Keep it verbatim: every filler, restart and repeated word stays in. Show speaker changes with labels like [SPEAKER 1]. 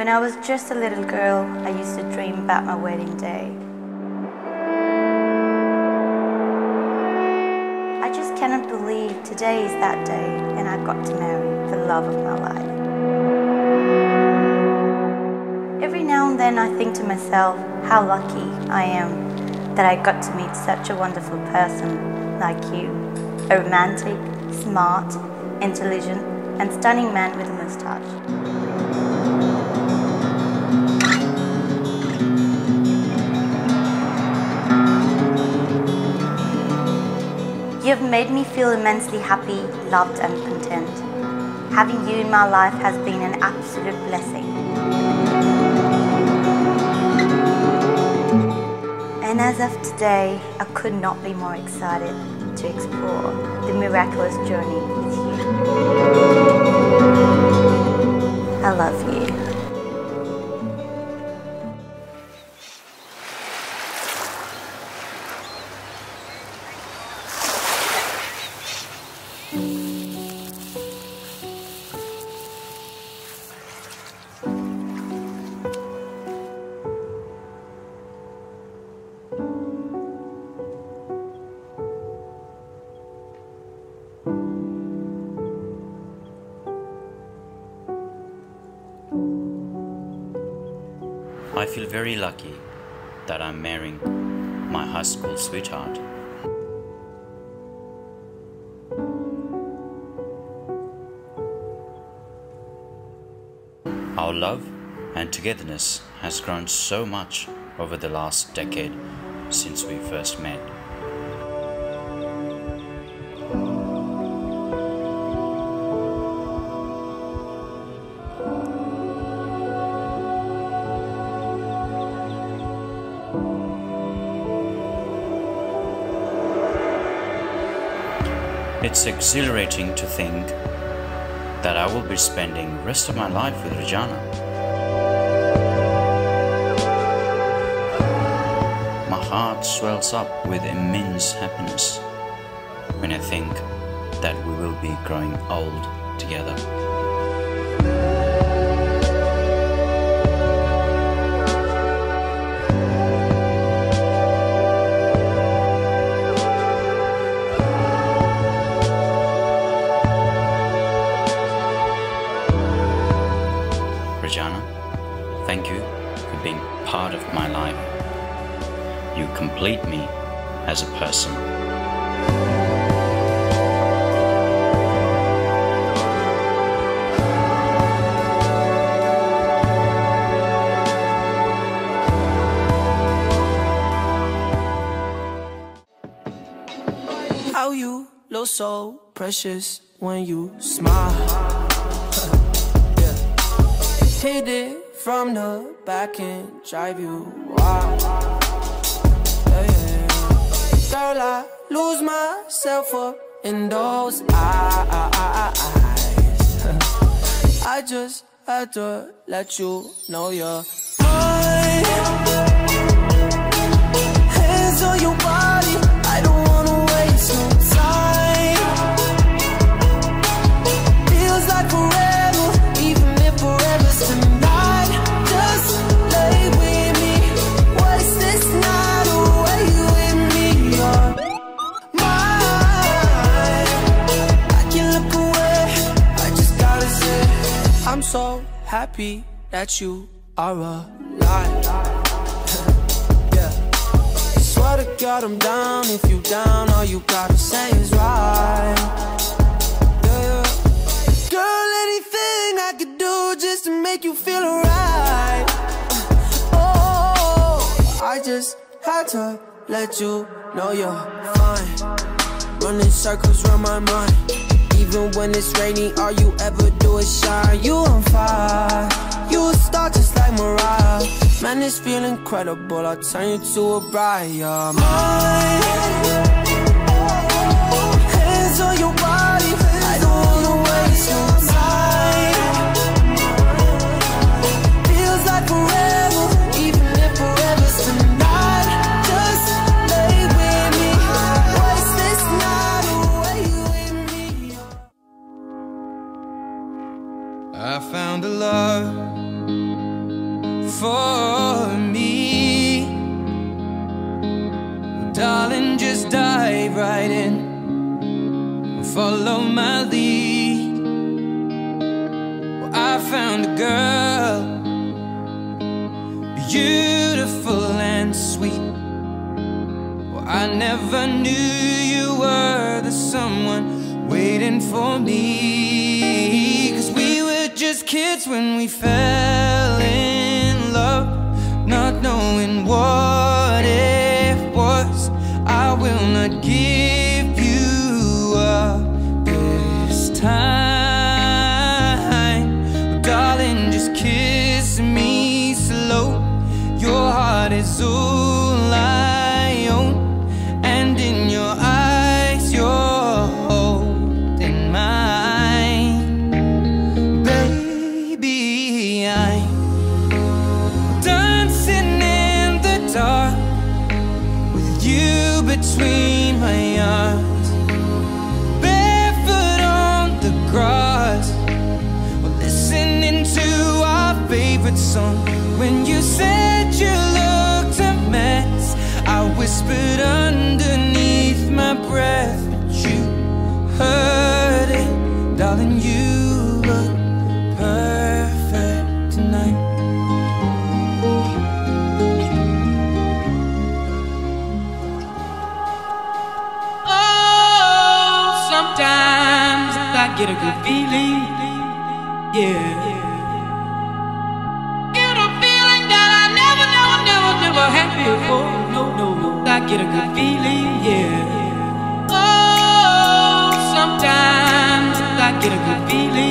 [SPEAKER 1] I was just a little girl, I used to dream about my wedding day. I just cannot believe today is that day and I got to marry the love of my life. Every now and then I think to myself how lucky I am that I got to meet such a wonderful person like you. A romantic, smart, intelligent and stunning man with a moustache. You have made me feel immensely happy, loved and content. Having you in my life has been an absolute blessing. And as of today, I could not be more excited to explore the miraculous journey with you. I love you.
[SPEAKER 2] I feel very lucky that I'm marrying my high school sweetheart. Our love and togetherness has grown so much over the last decade since we first met. It's exhilarating to think that I will be spending the rest of my life with Rajana. My heart swells up with immense happiness when I think that we will be growing old together. Rajana, thank you for being part of my life. You complete me as a person.
[SPEAKER 3] How you look so precious when you smile. Hit it from the back and drive you wild. Yeah, yeah. Girl, I lose myself up in those eyes. I just had to let you know you're mine. Hands on your body, I don't wanna waste no time. Feels like forever, even if forever's tonight. Just lay with me, waste this night away with me. You're mine. I can't look away, I just gotta say I'm so happy that you are alive. Yeah. Swear to God I'm down, if you down, all you gotta say is right. Yeah. Girl, anything I could do just to make you feel alright. Oh, I just had to let you know you're fine. Running circles around my mind. Even when it's raining, all you ever do is shine. You on fire, you a star just like Mariah. Man, this feel incredible, I'll turn you to a bride. You're mine. Hands on your body, I don't wanna waste no time. Feels like forever, even if forever's tonight. Just lay with me, waste this night away with me.
[SPEAKER 4] I found a love
[SPEAKER 3] darling, just dive right in and follow my lead. Well, I found a girl, beautiful and sweet. Well, I never knew you were the someone waiting for me. 'Cause we were just kids when we fell in love, not knowing what it was. I will not give you up this time. Well, darling, just kiss me slow. Your heart is all I own, and in your eyes you're holding mine. Baby, I'm dancing in the dark with you between my arms, barefoot on the grass. We're listening to our favorite song. When you said you looked a mess, I whispered underneath my breath, but you heard it. Darling, you look perfect tonight. Oh, sometimes I get a good feeling, yeah. Had before, no, no, no, I get a good feeling, yeah. Oh, sometimes I get a good feeling.